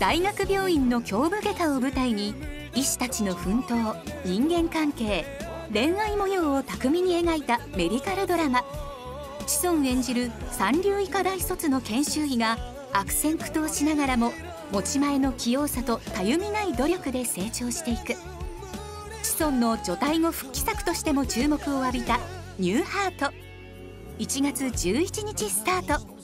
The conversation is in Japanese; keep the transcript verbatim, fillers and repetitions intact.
大学病院の胸部外科を舞台に医師たちの奮闘、人間関係、恋愛模様を巧みに描いたメディカルドラマ。志尊演じる三流医科大卒の研修医が悪戦苦闘しながらも持ち前の器用さとたゆみない努力で成長していく。志尊の除隊後復帰作としても注目を浴びたニューハート。いちがつじゅういちにちスタート。